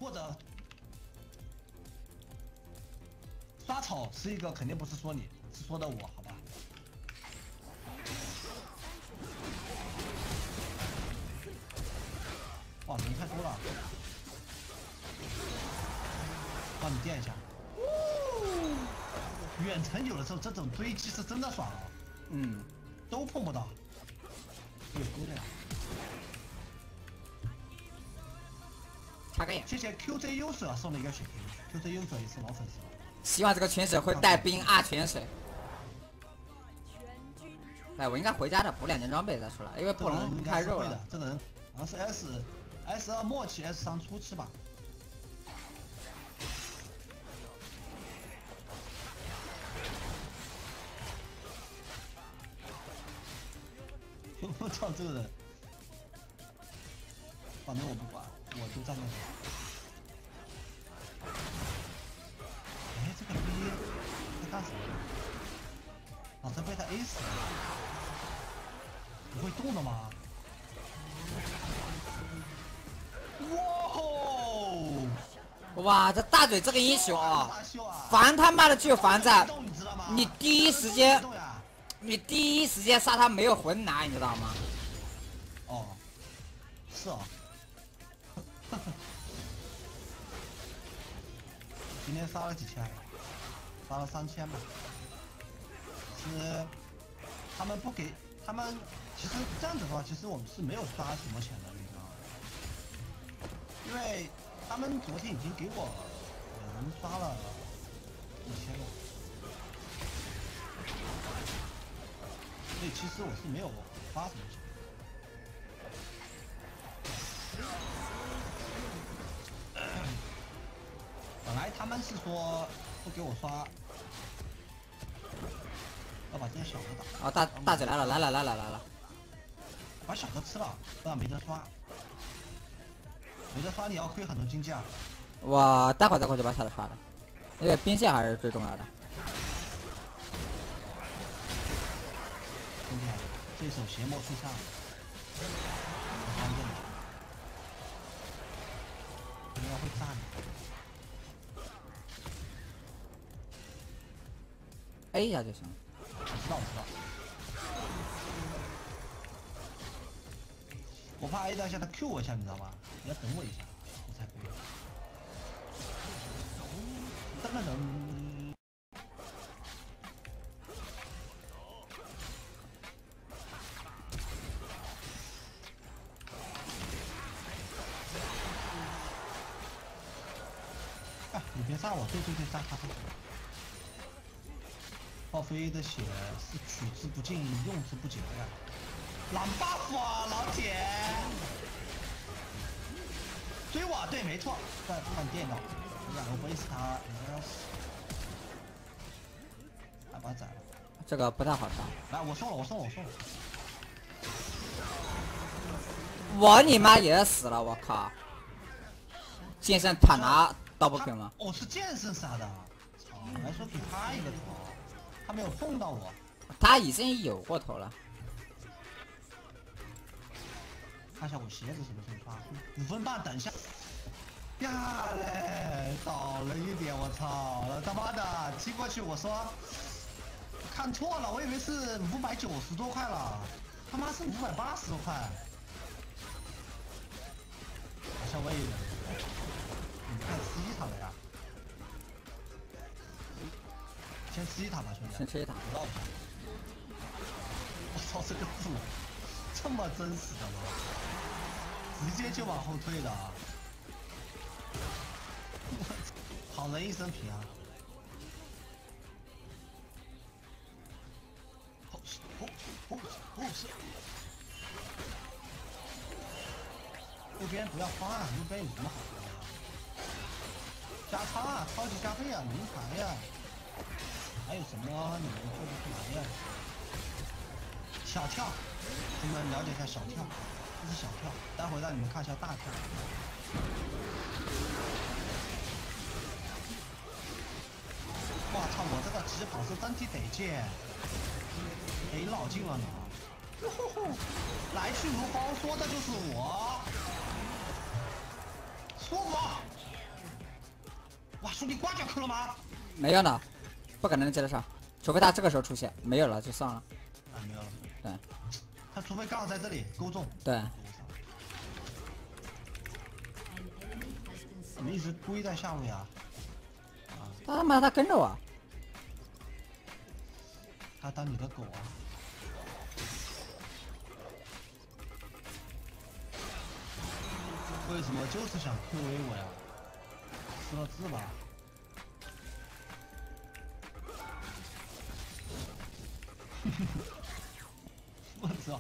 或者刷草是一个，肯定不是说你，是说的我，好吧？哇，人太多了，帮你垫一下。远程有的时候这种堆积是真的爽哦。 嗯， 都碰不到。有勾的呀。 插个眼。 谢谢 QJ 优水送了一个血瓶 ，QJ 优水也是老粉丝了。 希望这个泉水会带兵啊，泉水。哎，我应该回家的，补2件装备再出来，因为不能太肉了。 这人好像是 S2末期 S3初期吧。我操，这个人，反正我不管，我就站那里。哎，这个 B 在干什么？老子被他 A 死了。不会动的吗？ 哇，这大嘴这个英雄啊，烦他妈的就烦在，你第一时间杀他没有魂拿，你知道吗？ 哦，是啊。今天杀了几千？杀了3000吧。是，他们不给他们，其实这样子的话，其实我们是没有刷什么钱的，你知道吗？因为他们昨天已经给我人刷了5000了，所以其实我是没有花什么钱。本来他们是说不给我刷，要把这些小的打。 哦，大嘴来了，来了！ 把小的吃了，不然没得刷。没得刷你要亏很多经济啊。 我待会儿就把小的刷了，因为兵线还是最重要的。 兄弟，这手邪魔出上，很关键的，应该会炸你。 A 一下就行。 我知道。我怕 A 到一下他 Q 我一下，你知道吗？你要等我一下，我才可以。噔。啊，你别杀我！对，杀他！报飞的血是取之不尽，用之不竭呀。蓝 buff 啊，老铁！追我，对，没错，换电脑，我不会死他，你要死。来把他宰了。 这个不太好杀。 来，我送了。 我你妈也死了，我靠！剑圣坦拿double kill吗？ 我是剑圣杀的，操！还说给他一个头，他没有碰到我。 他已经有过头了。 看一下我鞋子什么时候发，5分半，等一下。呀嘞，倒了一点，我操！他妈的，踢过去，我说看错了，我以为是590多块了，他妈是580多块。好像我也有，你看吃一塔了呀？先吃一塔吧，兄弟。 先吃一塔。 我操，这个字这么真实的吗？直接就往后退的啊！好人一生平安。后是。右边不要慌啊！右边有什么好的呀？加仓啊，超级加倍啊，名牌呀！还有什么你们做不出来呀？小跳，你们了解一下小跳，这是小跳，待会让你们看一下大跳。哇操！我这个疾跑是真的得劲，给老劲了呢。来去如风，说的就是我。舒服， 兄弟，挂角扣了吗？ 没有呢，不可能接得上，除非他这个时候出现，没有了就算了。 啊，没有了。 对， 他除非刚好在这里勾中。 对。 怎么一直龟在下位啊？ 他妈他跟着我。 他当你的狗啊？为什么就是想 QA 我呀？识了字吧。我操！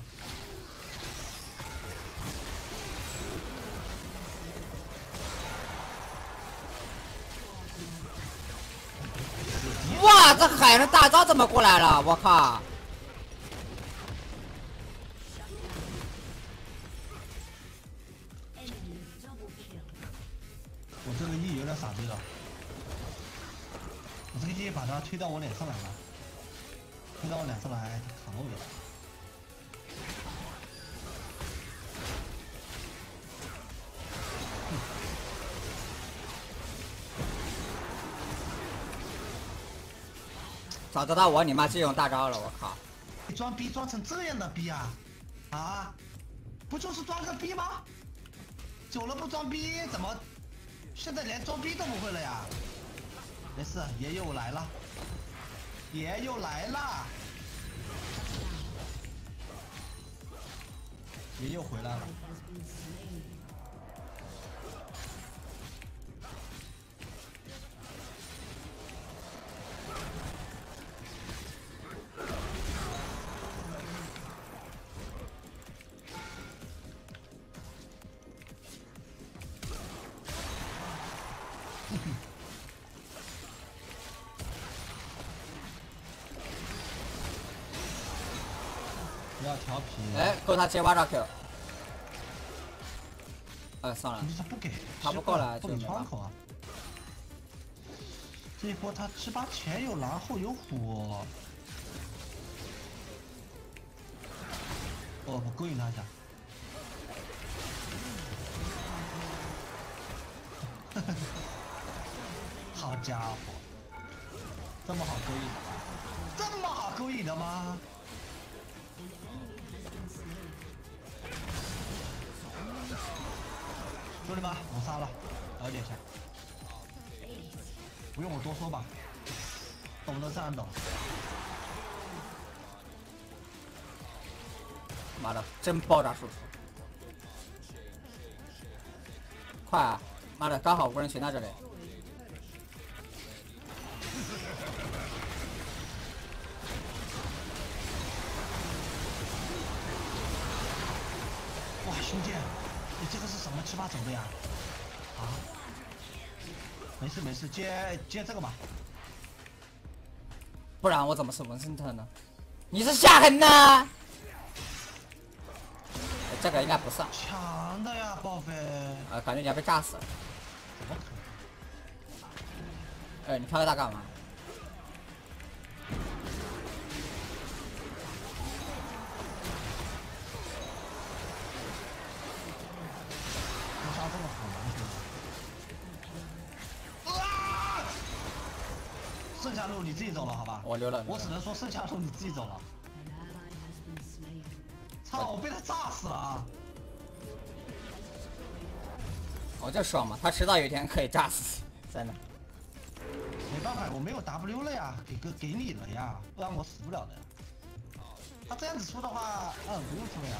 哇，这海人大招怎么过来了？我靠！ 我这个 E 有点傻逼了，我这个 E 把他推到我脸上来了，推到我脸上来扛我了。 早知道我你妈就用大招了，我靠！ 你装逼装成这样的逼啊！啊，不就是装个逼吗？久了不装逼怎么？现在连装逼都不会了呀？没事，爷又来了，爷又来了，爷又回来了。不要调皮。 哎，够他接挖着 Q。算了。 他不给， 他不过来， 不给窗口啊。这一波他7、8前有狼，后有虎。我勾引他一下。好家伙，这么好勾引的吗？这么好勾引的吗？兄弟们，我杀了，了解一下。不用我多说吧，懂的自然懂。 妈的，真爆炸输出！快啊！妈的，刚好无人群在这里。 哇，兄弟，你这个是什么7、8走的呀？啊？没事没事，接这个吧。 不然我怎么是文森特呢？你是下狠呢？这个应该不上。 强的呀，报废。 感觉你要被炸死了。 怎么可能？你飘它干嘛？ 杀这么好难听。啊！剩下路你自己走了，好吧？ 我溜了。 我只能说剩下路你自己走了。操！我被他炸死了啊！ 我就说嘛，他迟早有一天可以炸死，真的。 没办法，我没有 W 了呀，给你了呀，不然我死不了的呀。他这样子出的话，不用出了呀。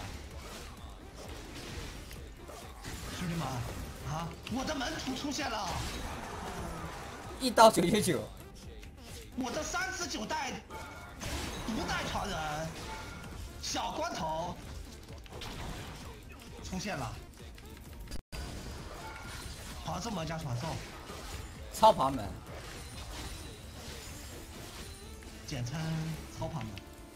兄弟们，啊，我的门徒出现了 ！1刀999。 我的39代独代传人小光头出现了。传送门加传送， 超跑门， 简称超跑门。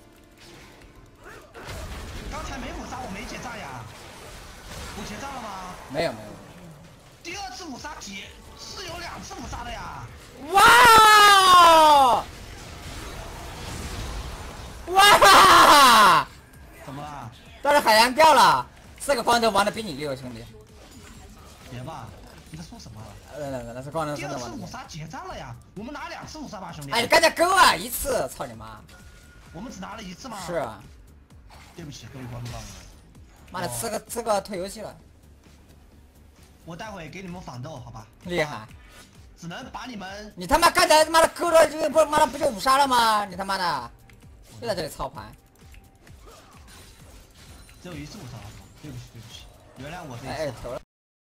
刚才没五杀，我没结账呀，我结账了吗？ 没有。 第2次五杀是有2次五杀的呀。 哇！哇！ 怎么了？ 但是海洋掉了，这个光头玩的比你溜，兄弟。 别吧， 你在说什么？ 那是光能第说的吗？ 二次五杀结账了呀，我们拿2次五杀吧，兄弟。 哎，你赶紧狗啊！1次，操你妈！ 我们只拿了1次吗？ 是啊。 对不起各位观众。 妈的，吃个退游戏了。 我待会给你们反斗，好吧？ 厉害。 只能把你们。 你他妈刚才他妈的狗了，就不妈的不就5杀了吗？你他妈的，又在这里操盘。 只有1次5杀了，对不起，原谅我这一次。 哎，投了。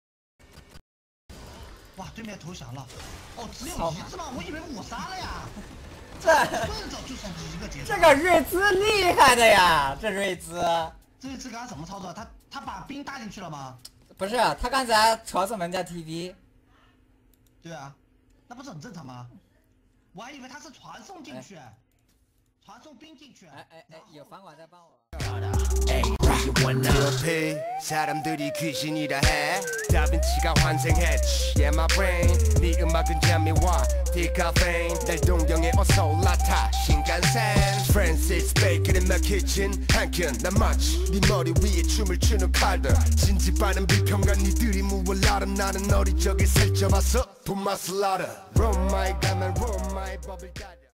哇，对面投降了。哦，只有1次吗？我以为5杀了呀。 这顺手就算1个结。 这个瑞兹厉害的呀，这瑞兹。 这一次刚刚怎么操作？他把兵搭进去了吗？ 不是，他刚才传送人家 TV。 对啊，那不是很正常吗？我还以为他是传送进去，传送兵进去。 哎，有房管在帮我。 옆에 사람들이 귀신이라 해 다빈치가 환생했지 Yeah my brain 네 음악은 잠이와 디카페인 날 동경에 어서 올라타 신간센 Francis Bacon in my kitchen 한켠 난 마치 네 머리 위에 춤을 추는 칼들 진지빠른 비평가 니들이 무얼라름 나는 어릴 적에 살쪄봤어 돈맛을 알아 Roll my 가면 roll my 버블